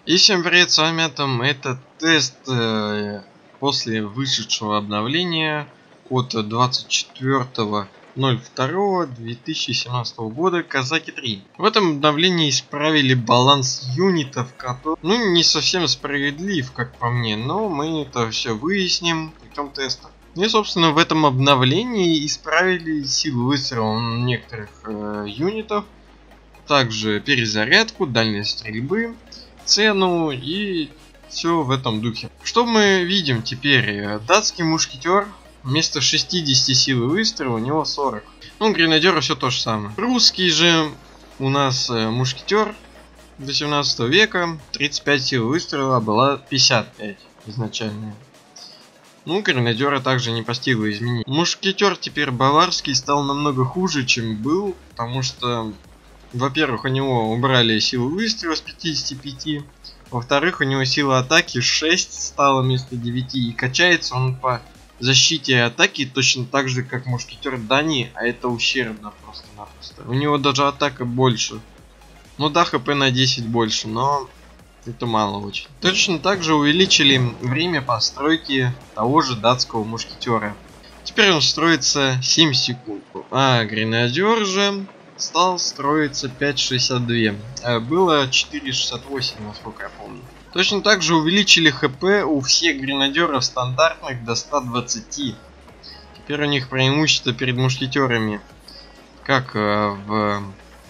И всем привет, с вами Атом. Это тест после вышедшего обновления от 24.02.2017 года Казаки 3. В этом обновлении исправили баланс юнитов, который, не совсем справедлив, как по мне, но мы это все выясним путем теста. И, собственно, в этом обновлении исправили силу выстрела некоторых юнитов, также перезарядку, дальность стрельбы, цену и все в этом духе. Что мы видим теперь? Датский мушкетер вместо 60 силы выстрела у него 40. Ну, гренадера все то же самое. Русский же у нас мушкетер до 17 века, 35 сил выстрела, была 55 изначально. Ну, гренадера также не постигло изменений. Мушкетер теперь баварский стал намного хуже, чем был, потому что, во-первых, у него убрали силу выстрела с 55, во-вторых, у него сила атаки 6 стала вместо 9, и качается он по защите и атаке точно так же, как мушкетер Дании, а это ущербно просто-напросто. У него даже атака больше. Ну да, хп на 10 больше, но это мало очень. Точно так же увеличили время постройки того же датского мушкетера. Теперь он строится 7 секунд, а гренадер же стал строиться 5.62. Было 4.68, насколько я помню. Точно так же увеличили хп у всех гренадеров стандартных до 120. Теперь у них преимущество перед мушкетерами как в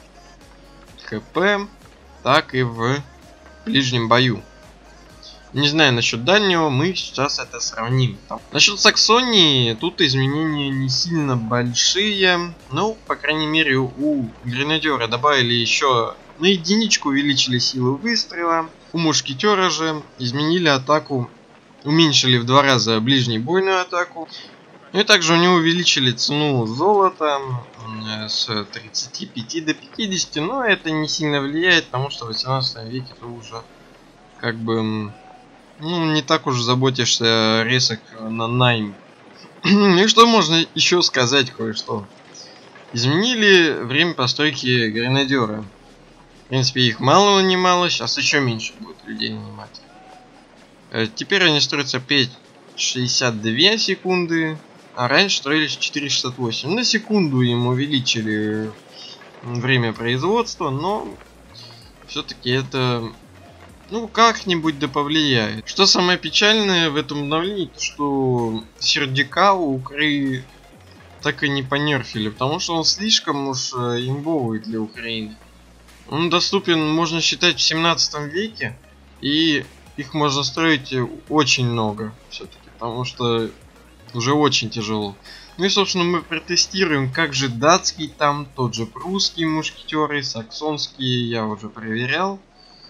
хп, так и в ближнем бою. Не знаю насчет дальнего, мы сейчас это сравним. Насчет Саксонии, тут изменения не сильно большие. Ну, по крайней мере, у гренадера добавили еще на единичку, увеличили силу выстрела. У мушкетера же изменили атаку, уменьшили в 2 раза ближнебойную атаку. И также у него увеличили цену золота с 35 до 50. Но это не сильно влияет, потому что в 18 веке ты уже как бы не так уж заботишься ресок на найм. И что можно еще сказать кое-что? Изменили время постройки гренадера. В принципе, их мало-немало, сейчас еще меньше будет людей нанимать. Теперь они строятся 5.62 секунды, а раньше строились 4.68. На секунду им увеличили время производства, но все-таки это как-нибудь да повлияет. Что самое печальное в этом обновлении, что сердика у Украины так и не понерфили, потому что он слишком уж имбовый для Украины. Он доступен, можно считать, в 17 веке, и их можно строить очень много все-таки, потому что уже очень тяжело. Ну и, собственно, мы протестируем, как же датский там, тот же прусские мушкетеры, саксонские, я уже проверял.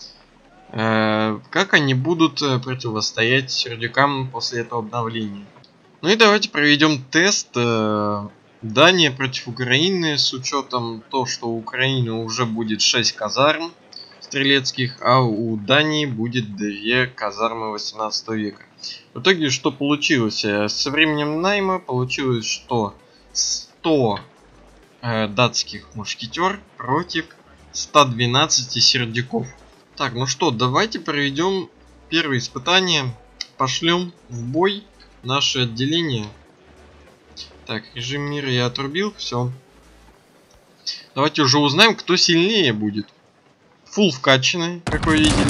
Как они будут противостоять сердюкам после этого обновления. Ну и давайте проведем тест Дания против Украины с учетом того, что у Украины уже будет 6 казарм стрелецких, а у Дании будет 2 казармы 18 века. В итоге что получилось? Со временем найма получилось, что 100 датских мушкетер против 112 сердюков. Так, ну что, давайте проведем первое испытание. Пошлем в бой наше отделение. Так, режим мира я отрубил, все. Давайте уже узнаем, кто сильнее будет. Фулл вкачанный, как вы видели.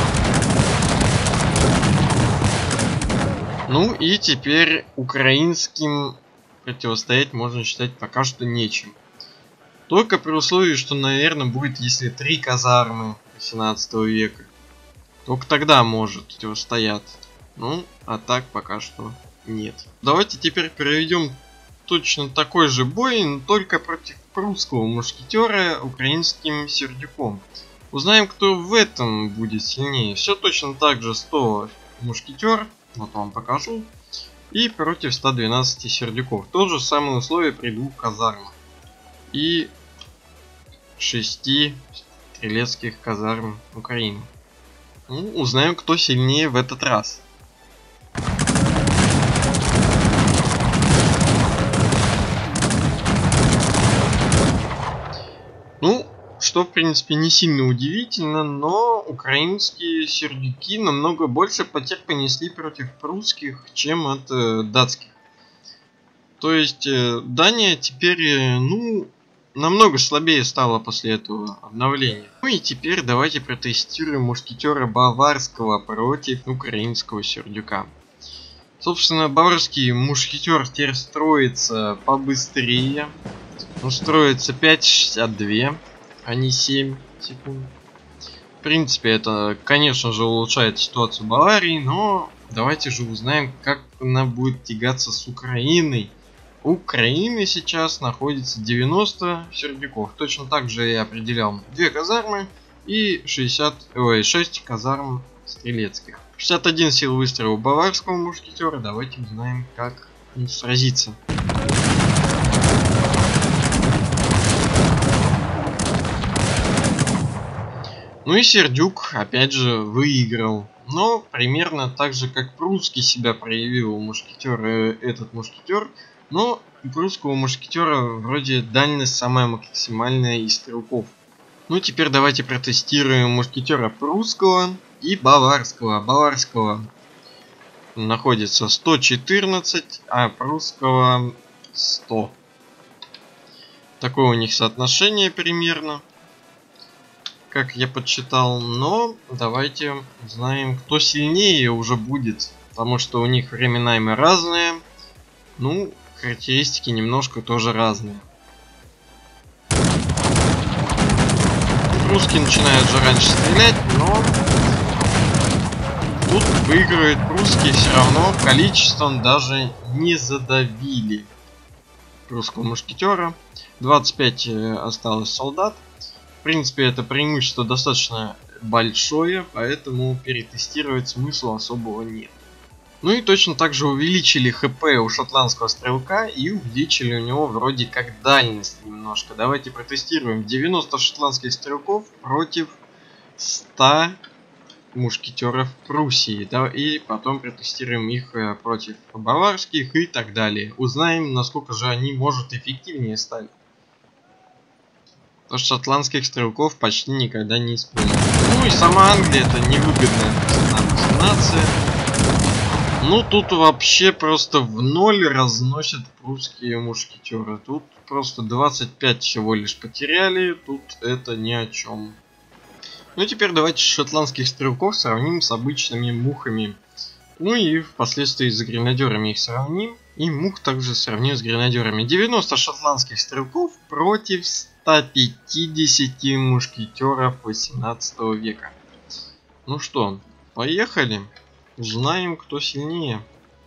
Ну и теперь украинским противостоять, можно считать, пока что нечем. Только при условии, что, наверное, будет, если 3 казармы 18 века. Только тогда может противостоять. Ну, а так пока что нет. Давайте теперь проведем точно такой же бой, но только против прусского мушкетера украинским сердюком. Узнаем, кто в этом будет сильнее. Все точно так же 100 мушкетер, вот вам покажу, и против 112 сердюков. То же самое условие при 2 казармах и 6 стрелецких казарм Украины. Ну, узнаем, кто сильнее в этот раз. что в принципе не сильно удивительно, но украинские сердюки намного больше потерь понесли против прусских, чем от датских. То есть Дания теперь, ну, намного слабее стала после этого обновления. Ну и теперь давайте протестируем мушкетера баварского против украинского сердюка. Собственно, баварский мушкетер теперь строится побыстрее. Он строится 5,62, а не 7 секунд. В принципе, это, конечно же, улучшает ситуацию Баварии, но давайте же узнаем, как она будет тягаться с Украиной. У Украины сейчас находится 90 сердюков. Точно так же я определял 2 казармы и 6 казарм стрелецких. 61 сил выстрела у баварского мушкетера. Давайте узнаем, как он сразится. Ну и сердюк опять же выиграл. Но примерно так же, как прусский себя проявил мушкетер, этот мушкетер. Но у прусского мушкетера вроде дальность самая максимальная из стрелков. Ну теперь давайте протестируем мушкетера прусского и баварского. Баварского находится 114, а прусского 100. Такое у них соотношение примерно, как я подсчитал. Но давайте узнаем, кто сильнее уже будет, потому что у них времена ими разные. Ну, характеристики немножко тоже разные. Русские начинают же раньше стрелять, но тут выигрывает прусские все равно. Количеством даже не задавили русского мушкетера. 25 осталось солдат. В принципе, это преимущество достаточно большое, поэтому перетестировать смысла особого нет. Ну и точно так же увеличили хп у шотландского стрелка и увеличили у него вроде как дальность немножко. Давайте протестируем. 90 шотландских стрелков против 100 мушкетеров Пруссии. Да, и потом протестируем их против баварских и так далее. Узнаем, насколько же они, может, эффективнее стали. Потому что шотландских стрелков почти никогда не используют. Ну и сама Англия это невыгодная нация. Ну тут вообще просто в ноль разносят прусские мушкетеры. Тут просто 25 всего лишь потеряли. Тут это ни о чем. Ну и теперь давайте шотландских стрелков сравним с обычными мухами. Ну и впоследствии с гренадерами их сравним. И мух также сравним с гренадерами. 90 шотландских стрелков против 150 мушкетеров 18 века. Ну что, поехали. Узнаем, кто сильнее.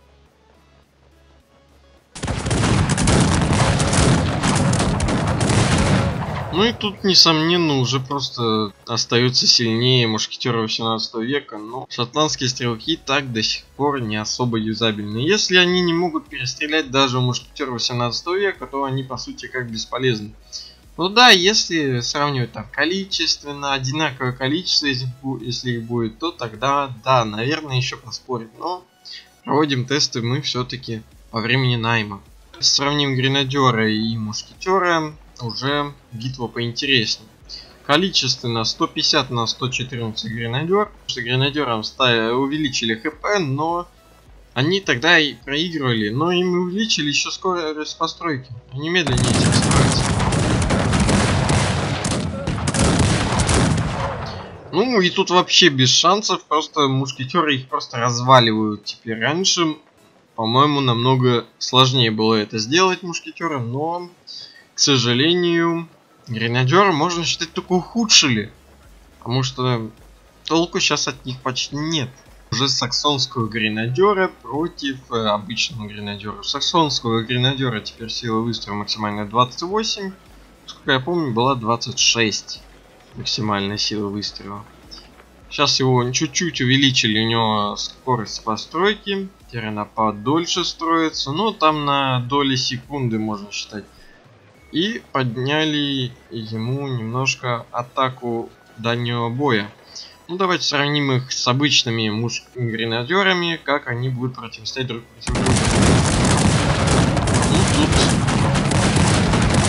Ну и тут, несомненно, уже просто остаются сильнее мушкетеры 18 века. Но шотландские стрелки так до сих пор не особо юзабельны. Если они не могут перестрелять даже мушкетера 18 века, то они по сути как бесполезны. Ну да, если сравнивать там количественно, одинаковое количество, если их будет, то тогда, да, наверное, еще поспорим. Но проводим тесты мы все-таки по времени найма. Сравним гренадера и мушкетера, уже битва поинтереснее. Количественно 150 на 114 гренадер. Потому что гренадерам увеличили хп, но они тогда и проигрывали. Но им увеличили еще скорость постройки. Они медленнее этим строятся. Ну и тут вообще без шансов, просто мушкетеры их просто разваливают. Теперь раньше, по-моему, намного сложнее было это сделать мушкетерам, но, к сожалению, гренадеры, можно считать, только ухудшили. Потому что толку сейчас от них почти нет. Уже саксонского гренадера против обычного гренадера. У саксонского гренадера теперь сила выстрела максимальная 28. Сколько я помню, была 26. Максимальная сила выстрела. Сейчас его чуть-чуть увеличили, у него скорость постройки. Теперь она подольше строится. Но там на доли секунды можно считать. И подняли ему немножко атаку дальнего боя. Ну давайте сравним их с обычными гренадерами, как они будут противостоять друг против друга. Ну тут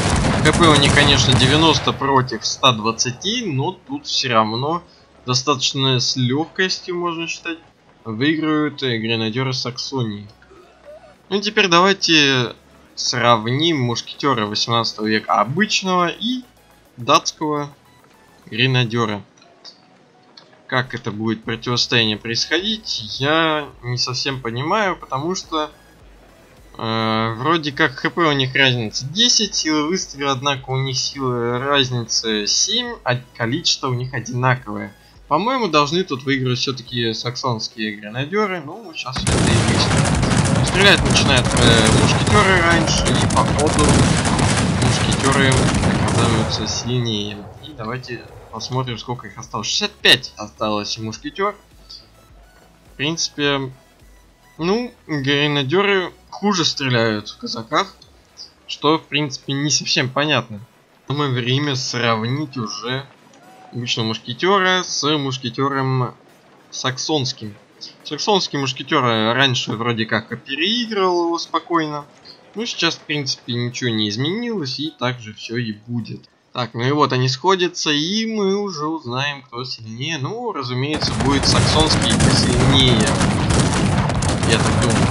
ХП у них, конечно, 90 против 120, но тут все равно достаточно с легкостью, можно считать, выигрывают гренадеры Саксонии. Ну и теперь давайте сравним мушкетера 18 века обычного и датского гренадера. Как это будет противостояние происходить, я не совсем понимаю, потому что вроде как ХП у них разница 10, силы выстрела, однако у них силы разница 7, а количество у них одинаковое. По-моему, должны тут выиграть все-таки саксонские гренадеры. Ну, сейчас это и выясним. Стрелять начинают мушкетеры раньше, и по ходу мушкетеры оказываются сильнее. И давайте посмотрим, сколько их осталось. 65 осталось мушкетер. В принципе, ну, гренадеры хуже стреляют в казаках, что, в принципе, не совсем понятно. Самое время сравнить уже обычного мушкетера с мушкетером саксонским. Саксонский мушкетер раньше вроде как переигрывал его спокойно. Ну, сейчас, в принципе, ничего не изменилось, и так же все и будет. Так, ну и вот они сходятся, и мы уже узнаем, кто сильнее. Ну, разумеется, будет саксонский посильнее. Я так думаю.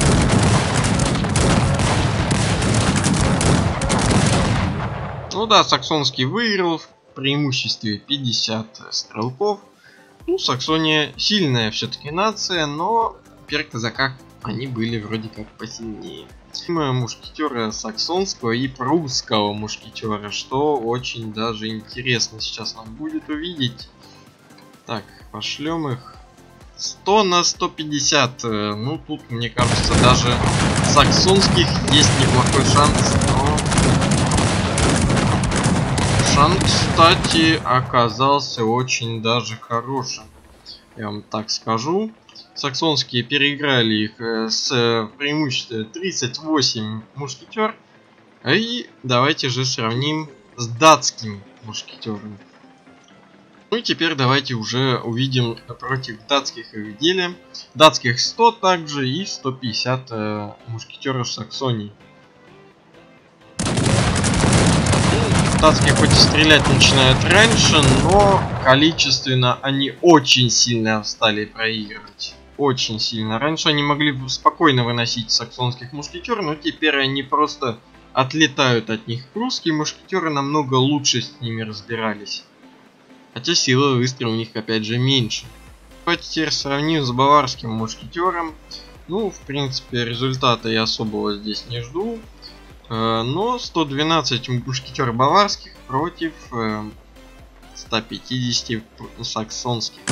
Ну да, саксонский выиграл в преимуществе 50 стрелков. Ну, Саксония сильная все-таки нация, но теперь в казаках они были вроде как посильнее. Мушкетера саксонского и прусского мушкетера, что очень даже интересно сейчас нам будет увидеть. Так, пошлем их 100 на 150. Ну, тут, мне кажется, даже саксонских есть неплохой шанс, но шанс, кстати, оказался очень даже хорошим. Я вам так скажу. Саксонские переиграли их с преимуществом 38 мушкетер. И давайте же сравним с датским мушкетером. Ну и теперь давайте уже увидим против датских их деле. Датских 100 также и 150 мушкетеров Саксонии. Датские хоть и стрелять начинают раньше, но количественно они очень сильно стали проигрывать. Очень сильно. Раньше они могли спокойно выносить саксонских мушкетеров, но теперь они просто отлетают от них. Прусские мушкетеры намного лучше с ними разбирались. Хотя сила выстрела у них опять же меньше. Давайте теперь сравним с баварским мушкетером. Ну, в принципе, результата я особого здесь не жду. Но 112 мушкетер баварских против 150 саксонских.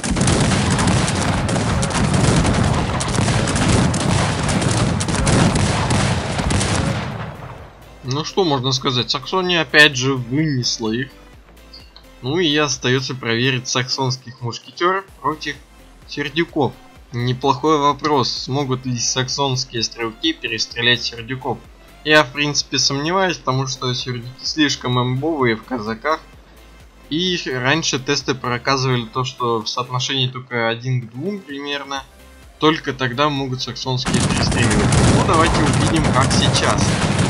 Ну что можно сказать, Саксония опять же вынесла их. Ну и остается проверить саксонских мушкетеров против сердюков. Неплохой вопрос, смогут ли саксонские стрелки перестрелять сердюков. Я в принципе сомневаюсь, потому что сердюки слишком имбовые в казаках. И раньше тесты показывали то, что в соотношении только 1 к 2 примерно. Только тогда могут саксонские перестреливать. Ну давайте увидим, как сейчас.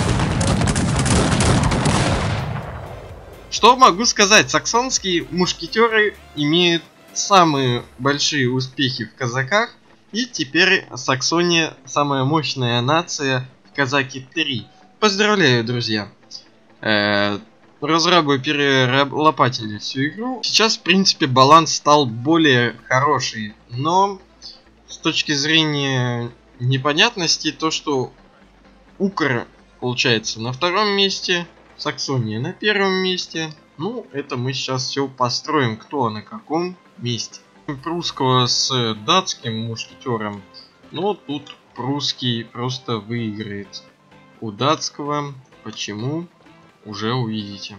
Что могу сказать? Саксонские мушкетеры имеют самые большие успехи в казаках. И теперь Саксония самая мощная нация в Казаки 3. Поздравляю, друзья. Разрабы перелопатили всю игру. Сейчас, в принципе, баланс стал более хороший. Но с точки зрения непонятности, то, что Укр получается на втором месте, Саксония на первом месте. Ну, это мы сейчас все построим, кто на каком месте. Прусского с датским мушкетером. Но тут прусский просто выиграет у датского. Почему? Уже увидите.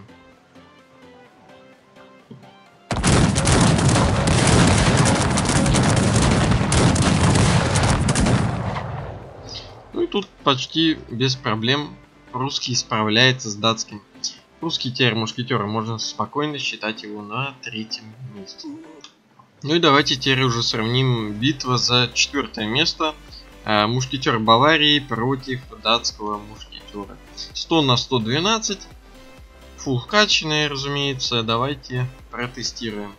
Ну и тут почти без проблем прусский справляется с датским. Прусский теперь мушкетера, можно спокойно считать его на третьем месте. Ну и давайте теперь уже сравним битва за 4 место. Мушкетер Баварии против датского мушкетера. 100 на 112. Фулл вкачанные, разумеется. Давайте протестируем.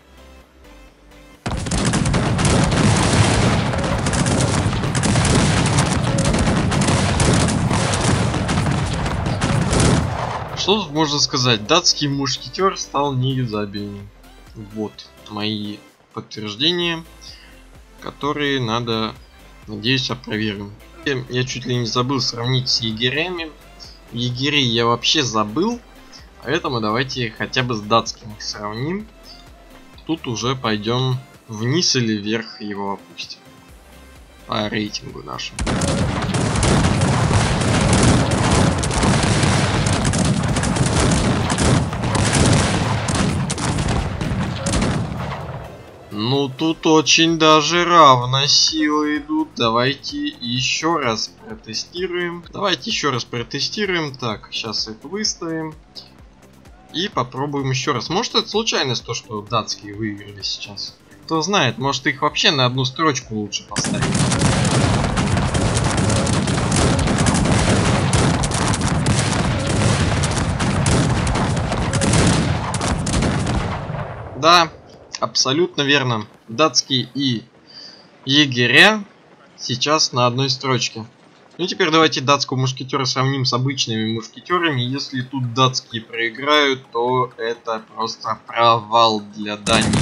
Что тут можно сказать? Датский мушкетер стал неюзабельным. Вот мои подтверждения, которые надо, надеюсь, опровергнуть. Я чуть ли не забыл сравнить с егерями. Егерей я вообще забыл, поэтому давайте хотя бы с датским их сравним. Тут уже пойдем вниз или вверх его опустим по рейтингу нашему. Ну тут очень даже равно силы идут. Давайте еще раз протестируем. Так, сейчас это выставим. И попробуем еще раз. Может, это случайность, то, что датские выиграли сейчас. Кто знает, может, их вообще на одну строчку лучше поставить. Да. Абсолютно верно. Датские и егеря сейчас на одной строчке. Ну и теперь давайте датского мушкетера сравним с обычными мушкетерами. Если тут датские проиграют, то это просто провал для Дании.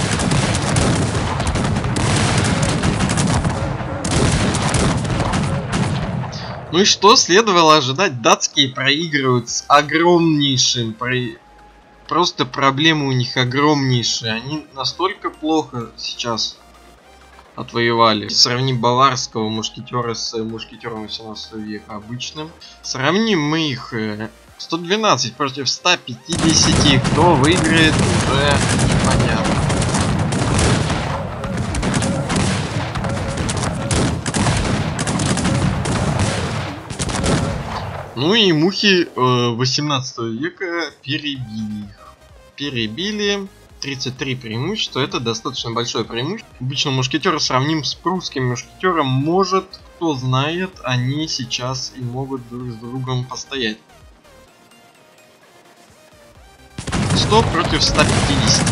Ну и что следовало ожидать? Датские проигрывают с огромнейшим Просто проблемы у них огромнейшие. Они настолько плохо сейчас отвоевали. Сравним баварского мушкетера с мушкетером 18 века обычным. Сравним мы их 112 против 150. Кто выиграет, уже непонятно. Ну и мухи 18 века перебили их. 33 преимущества, это достаточно большое преимущество. Обычно мушкетера сравним с прусским мушкетером. Может, кто знает, они сейчас и могут друг с другом постоять. 100 против 150.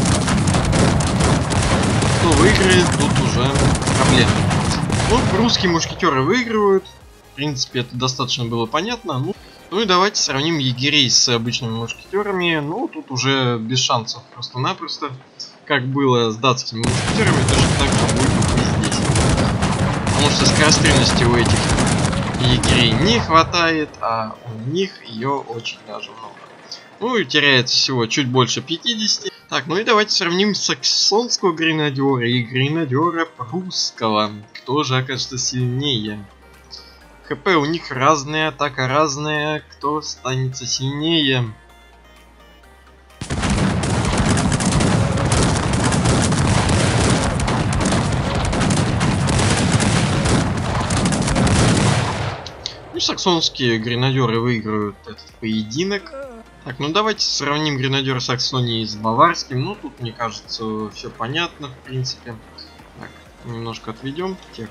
Кто выиграет, тут уже проблема. Ну, прусские мушкетеры выигрывают. В принципе, это достаточно было понятно. Ну и давайте сравним егерей с обычными мушкетерами. Ну, тут уже без шансов просто-напросто. Как было с датскими мушкетерами, точно так же будет и здесь. Потому что скорострельности у этих егерей не хватает, а у них ее очень даже много. Ну и теряется всего чуть больше 50. Так, ну и давайте сравним саксонского гренадера и гренадера прусского. Кто же окажется сильнее? ХП у них разные, атака разная. Кто станется сильнее? Ну, саксонские гренадеры выиграют этот поединок. Так, ну давайте сравним гренадер Саксонии с баварским. Ну, тут, мне кажется, все понятно, в принципе. Так, немножко отведем тех.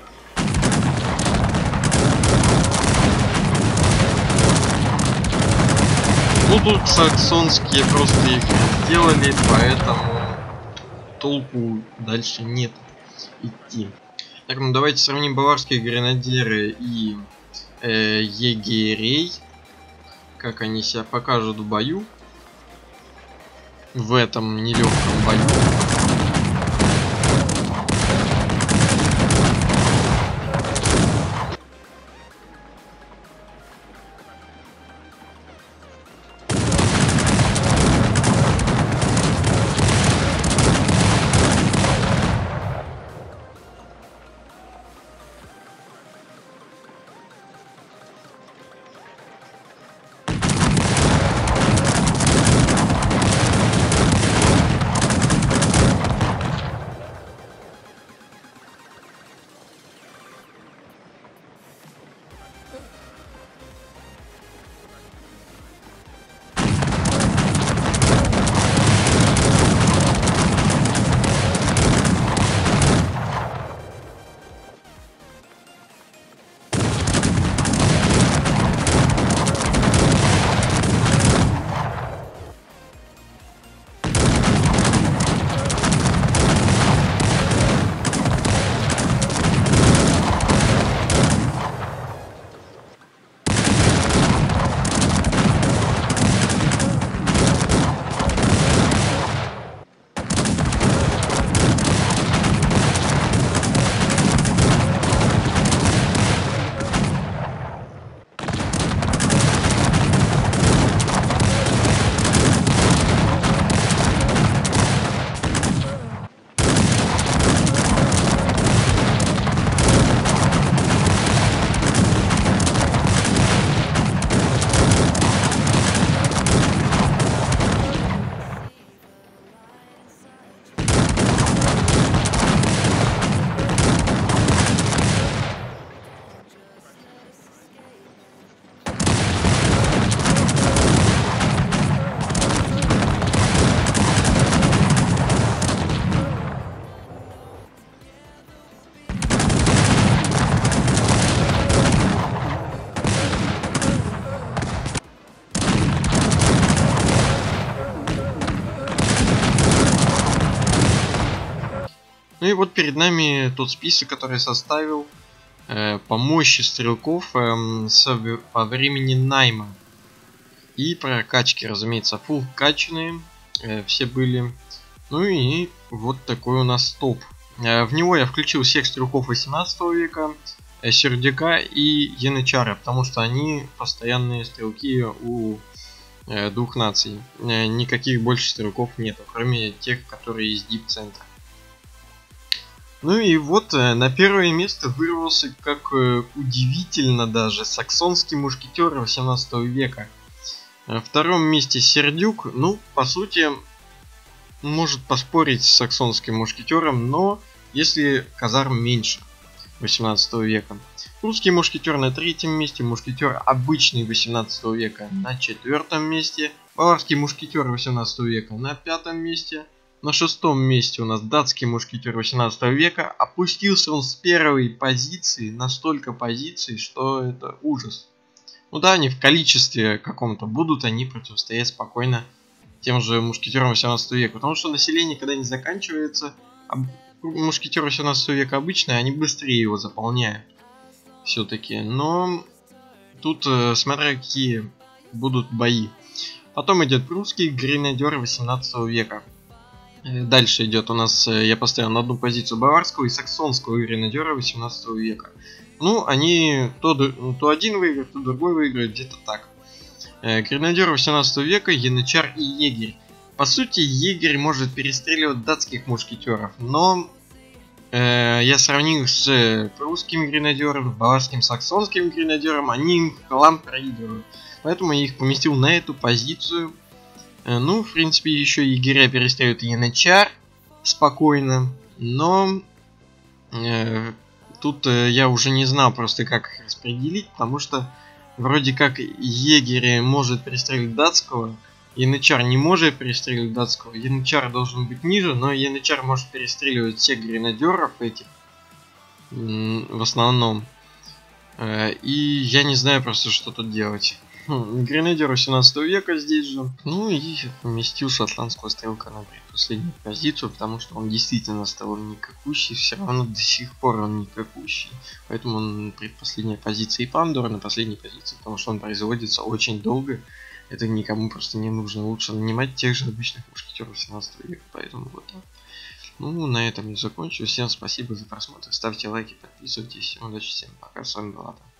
Ну, тут саксонские просто их сделали, поэтому толку дальше нет идти. Так, ну давайте сравним баварские гренадеры и егерей. Как они себя покажут в бою. В этом нелегком бою. Ну и вот перед нами тот список, который я составил по мощи стрелков по времени найма. И прокачки, разумеется, фулл качанные все были. Ну и вот такой у нас топ. В него я включил всех стрелков 18 века, Сердюка и Янычара, потому что они постоянные стрелки у двух наций. Никаких больше стрелков нету, кроме тех, которые из дип-центра. Ну и вот на первое место вырвался, как удивительно даже, саксонский мушкетер 18 века. На втором месте Сердюк, ну, по сути, может поспорить с саксонским мушкетером, но если казарм меньше 18 века. Русский мушкетер на третьем месте, мушкетер обычный 18 века на четвертом месте, баварский мушкетер 18 века на пятом месте, на шестом месте у нас датский мушкетер 18 века. Опустился он с первой позиции на столько позиций, что это ужас. Ну да, они в количестве каком-то будут они противостоять спокойно тем же мушкетерам 18 века, потому что население когда не заканчивается, а мушкетеры 18 века обычные, они быстрее его заполняют все-таки. Но тут смотря какие будут бои. Потом идет прусский гренадер 18 века. Дальше идет у нас, я поставил на одну позицию баварского и саксонского гренадера 18 века. Ну, они то один выиграет, то другой выиграет, где-то так. Гренадер 18 века, янычар и егерь. По сути, егерь может перестреливать датских мушкетеров, но я сравнил с прусским гренадером, баварским, саксонским гренадером, они им хлам проигрывают. Поэтому я их поместил на эту позицию. Ну, в принципе, еще егеря перестреливают янычар спокойно, но тут я уже не знал просто как их распределить, потому что вроде как егерь может перестрелить датского, янычар не может перестреливать датского, янычар должен быть ниже, но янычар может перестреливать всех гренадеров этих в основном. И я не знаю просто, что тут делать. Гренадер 18 века здесь же. Ну и поместил шотландского стрелка на предпоследнюю позицию, потому что он действительно стал никакущий, все равно до сих пор он никакущий. Поэтому он предпоследняя позиция. И Пандора на последней позиции, потому что он производится очень долго. Это никому просто не нужно. Лучше нанимать тех же обычных мушкетеров 17 века. Поэтому вот так. Ну, на этом я закончу. Всем спасибо за просмотр. Ставьте лайки, подписывайтесь. Всем удачи, всем пока. С вами был Ата.